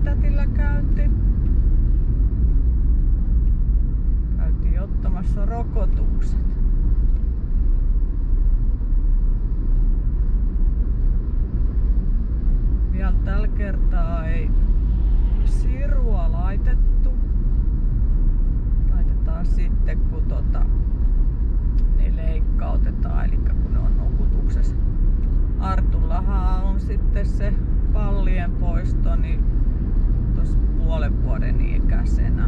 tätillä käynti. Käytiin ottamassa rokotukset. Vielä tällä kertaa ei sirua laitettu. Laitetaan sitten kun ne leikkautetaan, eli kun ne on nukutuksessa. Artullahan on sitten se pallien poisto niin tuossa puolen vuoden ikäisenä.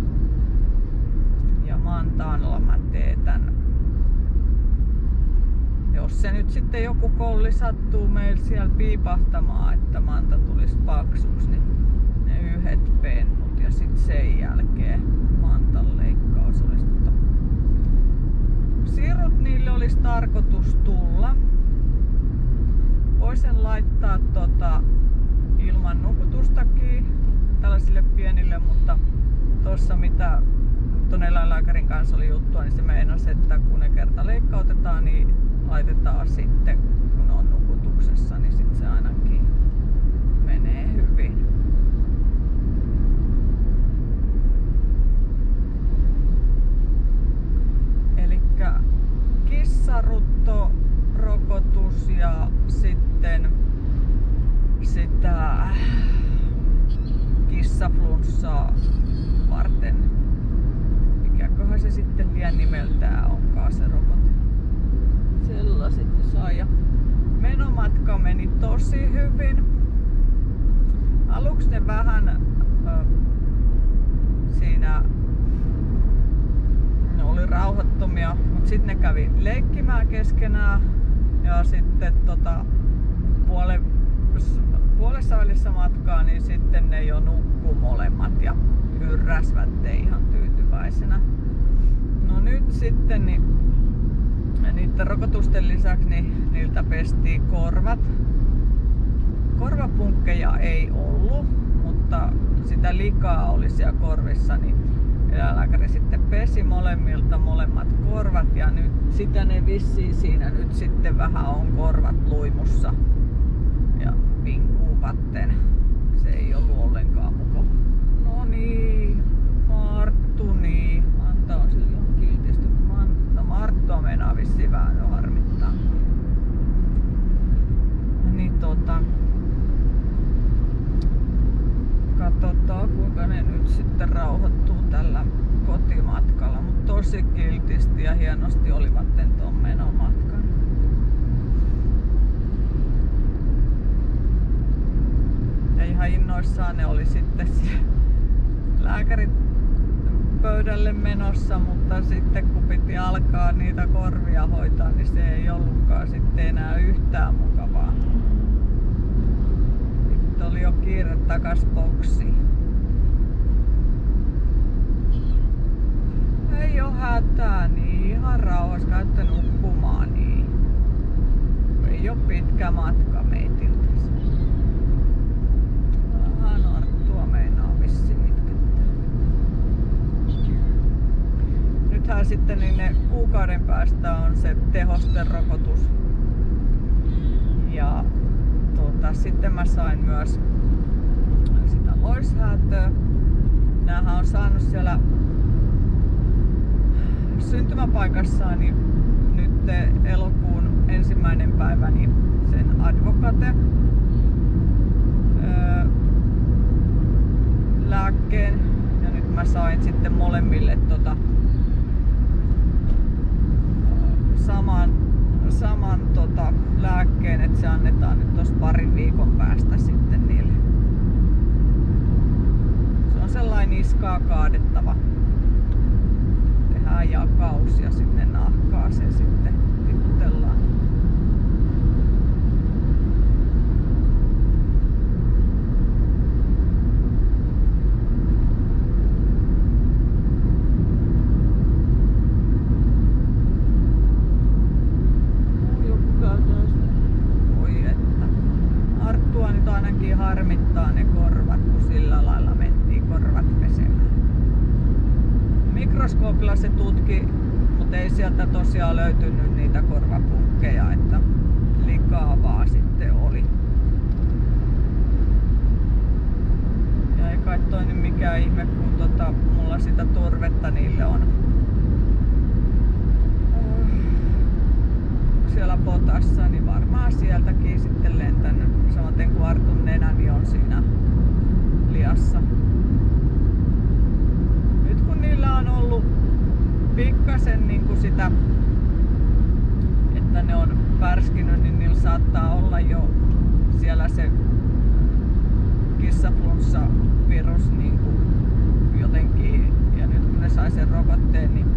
Ja Mantaalla mä teetän. Jos se nyt sitten joku kolli sattuu meillä siellä piipahtamaan, että Manta tulisi paksuksi, niin ne yhdet pennut ja sitten sen jälkeen Mantan leikkaus olisi. Sirut niille olisi tarkoitus tulla. Voisin laittaa ilman nukutustakin tällaisille pienille, mutta tuossa mitä tuon eläinlääkärin kanssa oli juttua, niin se meinasi, että kun ne kerta leikkautetaan, niin laitetaan sitten, kun on nukutuksessa, niin sitten se ainakin menee hyvin. Elikkä kissarutto-rokotus ja sitten sitä kissaflunssaa varten. Mikäköhän se sitten vielä nimeltään onkaan se rokote. Sellaiset sai ja menomatka meni tosi hyvin. Aluksi ne vähän siinä ne oli rauhattomia, mutta sitten ne kävi leikkimään keskenään ja sitten puolessa välissä matkaa niin sitten ne jo nukkuu molemmat ja hyrräsvät ihan tyytyväisenä. No nyt sitten niin niiden rokotusten lisäksi niin niiltä pestiin korvat. Korvapunkkeja ei ollut, mutta sitä likaa oli siellä korvissa, niin eläinlääkäri sitten pesi molemmilta molemmat korvat ja nyt sitä ne vissiin siinä nyt sitten vähän on korvat luimussa ja vinkuuvatten. Se ei ollut ollenkaan muko. No niin, Marttu niin. Manta on sillä ihan kiltisti. Marttua meinaa vissiin vähän jo harmittaa. Niin katsotaan kuinka ne nyt sitten rauhoittuu tällä kotimatkalla. Mutta tosi kiltisti ja hienosti olivat tuon menomatkan. Ja ihan innoissaan ne oli sitten lääkärit pöydälle menossa, mutta sitten kun piti alkaa niitä korvia hoitaa, niin se ei ollutkaan sitten enää yhtään mukavaa. Sitten oli jo kiire takas boksiin. Ei oo hätää, niin ihan rauhassa käytte nukkumaan, niin ei oo pitkä matka meitiltä. Vähän Arttua meinaa vissiin itkettää. Nythän sitten niin ne kuukauden päästä on se tehosterokotus. Ja sitten mä sain myös sitä loishäätöä. Näähän on saanut siellä syntymäpaikassaan niin nyt elokuun 1. päivä niin sen Advocate lääkkeen ja nyt mä sain sitten molemmille saman lääkkeen, että se annetaan nyt tossa parin viikon päästä sitten niille. Se on sellainen niskaa kaadettava. Tehdään jakaus ja sinne nahkaaseen sitten tiputellaan. Harmittaa ne korvat, kun sillä lailla mentiin korvat pesemään. Mikroskoopilla se tutki, mutta ei sieltä tosiaan löytynyt niitä korvapunkkeja, että likaa vaan sitten oli. että ne on pärskinyt, niin niillä saattaa olla jo siellä se kissaflunssavirus niin kuin jotenkin, ja nyt kun ne sai sen rokotteen, niin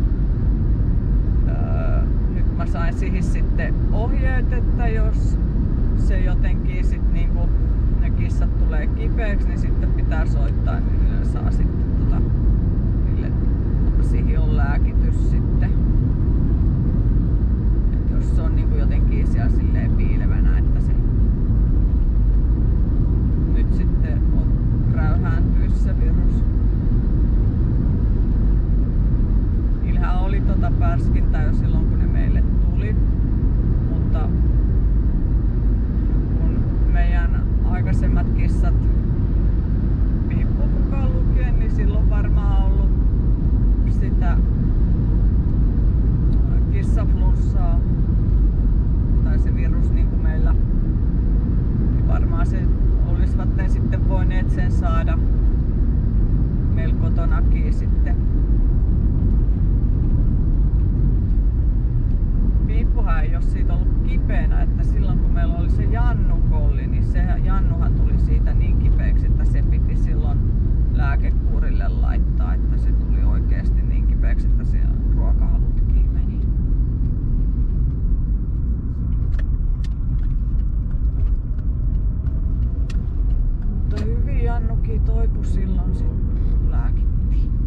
nyt mä sain siihen sitten ohjeet, että jos se jotenkin sit niinku ne kissat tulee kipeäksi, niin sitten pitää soittaa, niin ne saa sitten niille siihen on lääkitys sitten. Et jos se on niinku jotenkin siellä silleen piilevänä, että se nyt sitten räyhääntyy se virus. Niillähän oli pärskintää jo silloin kun ne meille tuli, mutta kun meidän aikaisemmat kissat, Piippu mukaan lukien, niin silloin varmaan ollut sitä kissaflunssaa tai se virus niin kuin meillä, niin varmaan se olisivat ne sitten voineet sen saada meillä kotonakin sitten. Piippuhan ei ole siitä ollut kipeänä, että silloin kun meillä oli se Jannu-kolli, niin Jannuhan tuli siitä niin kipeäksi, että se piti silloin lääkekurille laittaa, että se tuli oikeasti niin kipeäksi, että siellä ruokahalutkin meni. Mutta hyvin Jannukin toipui silloin sitten lääkittiin.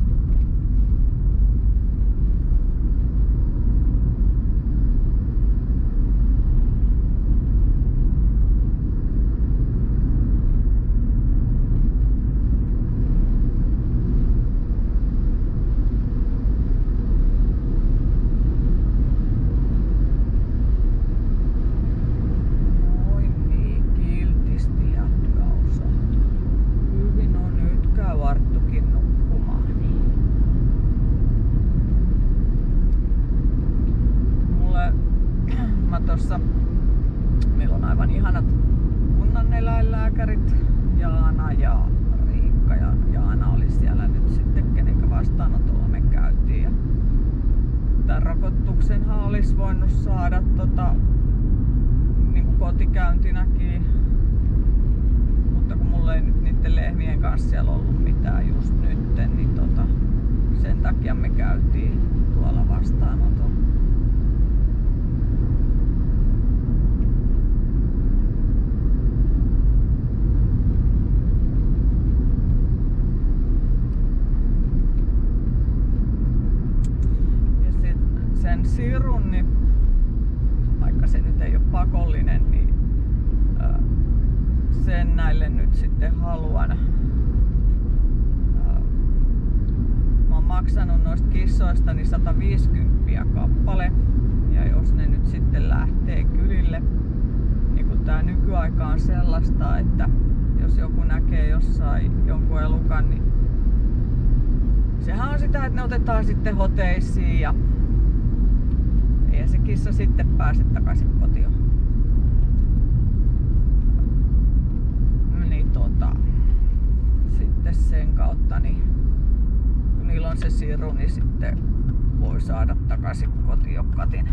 Meillä on aivan ihanat kunnaneläinlääkärit, Jaana ja Riikka, ja Jaana oli siellä nyt sitten, kenenkä vastaanotolla me käytiin. Ja tämän rokotuksenhan olisi voinut saada niin kuin kotikäyntinäkin, mutta kun mulla ei nyt niiden lehmien kanssa siellä ollut mitään just nyt, niin sen takia me käytiin tuolla vastaanotolla. Sen sirun, niin vaikka se nyt ei ole pakollinen, niin sen näille nyt sitten haluan. Mä oon maksanut noista kissoista niin 150 kappale, ja jos ne nyt sitten lähtee kylille, niin kun tää nykyaika on sellaista, että jos joku näkee jossain jonkun elukan, niin sehän on sitä, että ne otetaan sitten hoteisiin ja ei se kissa sitten pääse takaisin kotiin. Niin sitten sen kautta, niin kun niillä on se siru, niin sitten voi saada takaisin kotiin katin.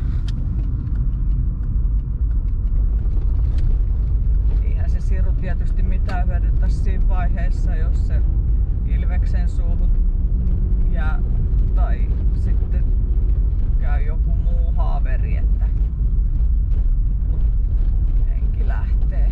Eihän se siru tietysti mitään hyödytä siinä vaiheessa, jos se ilveksen suuhun jää tai sitten käy joku muu haaveri, että henki lähtee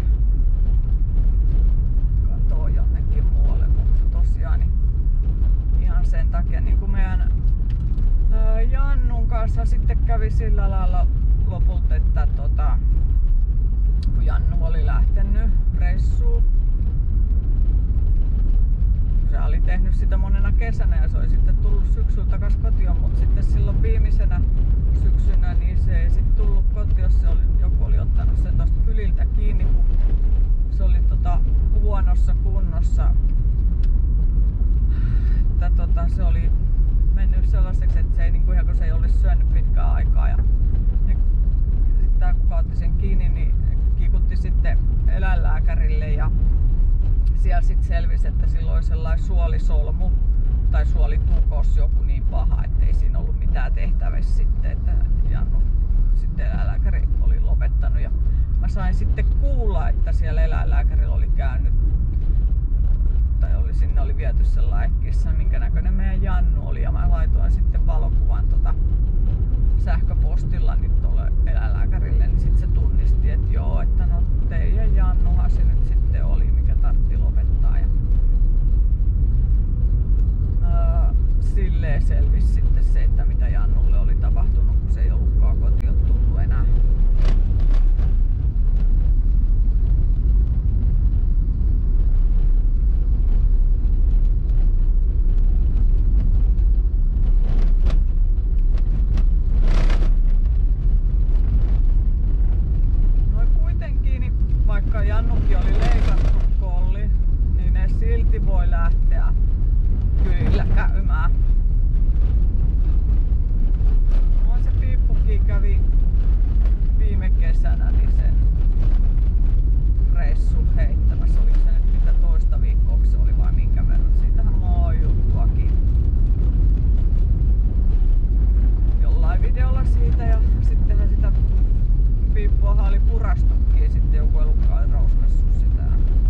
katoo jonnekin muualle, mutta tosiaan niin ihan sen takia niin kuin meidän Jannun kanssa sitten kävi sillä lailla lopulta, että kun Jannu oli lähtenyt reissuun, se oli tehnyt sitä monena kesänä ja se oli sitten tullut syksyllä takas kotiin, mutta sitten silloin viimeisenä syksynä niin se ei sitten tullut kotiin, jos joku oli ottanut sen tosta kyliltä kiinni, kun se oli huonossa kunnossa, että se oli mennyt sellaiseksi, että se ei niinku ihan kun se ei olisi syönyt pitkään aikaa, ja sitten kun otti sen kiinni, niin kikutti sitten eläinlääkärille ja siellä sitten selvisi, että sillä oli sellainen suolisolmu tai suolitukos joku niin paha, ettei siinä ollut mitään tää tehtävissä sitten, että Jannu sitten eläinlääkäri oli lopettanut ja mä sain sitten kuulla, että siellä eläinlääkärillä oli käynyt tai sinne oli viety sellainen kissa, minkä näköinen meidän Jannu oli ja mä laitoin sitten valokuvan sähköpostilla nyt tuolle eläinlääkärille, niin sitten se tunnisti, että joo, että no teidän Jannuhan se nyt sitten oli, mikä tarvitsi lopettaa. Ja silleen selvisi sitten se, että mitä Jannulle oli tapahtunut, kun se ei ollutkaan kotiin tullut enää. Vaikka Jannukin oli leikattu kolli, niin ne silti voi lähteä kylillä käymään. Se Piippukin kävi viime kesänä niin sen reissun heittämässä. Oliko se nyt mitä toista viikkoa se oli vai minkä verran? Siitähän mulla on juttuakin jollain videolla siitä ja sittenhän sitä Piippuahan oli purastukin ja sitten joku elukka oli rouskassu sitä.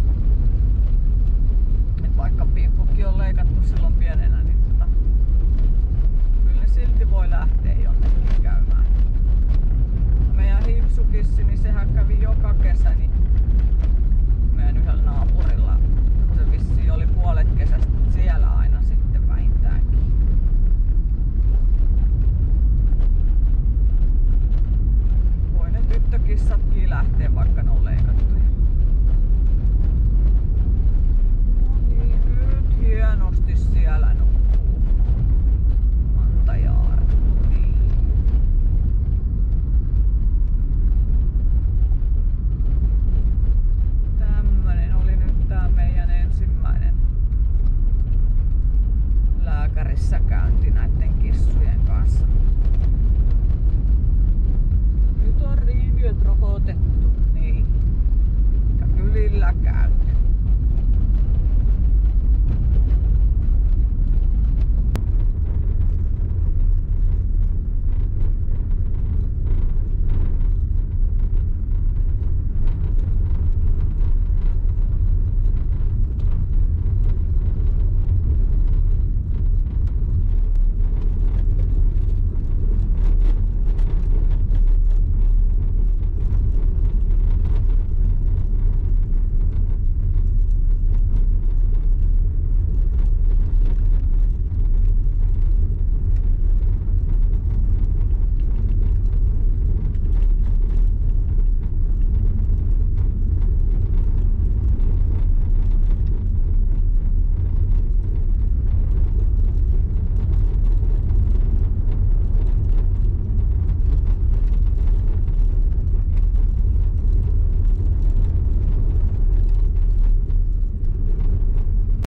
Et vaikka Piippukin on leikattu silloin pienenä, niin kyllä ne silti voi lähteä jonnekin käymään. Meidän Hipsukissi, niin sehän kävi joka kesä niin meidän yhdellä naapurilla. Se vissiin oli puolet kesästä siellä aina sitten vähintäänkin. Tyttökissatkin lähtee, vaikka ne on leikattuja. No niin, nyt hienosti siellä nukkuu Manta ja Arttu. Niin. Tämmönen oli nyt tää meidän ensimmäinen lääkärissä käynti näitten kissujen kanssa. Nyt on riiviöt rokotettu.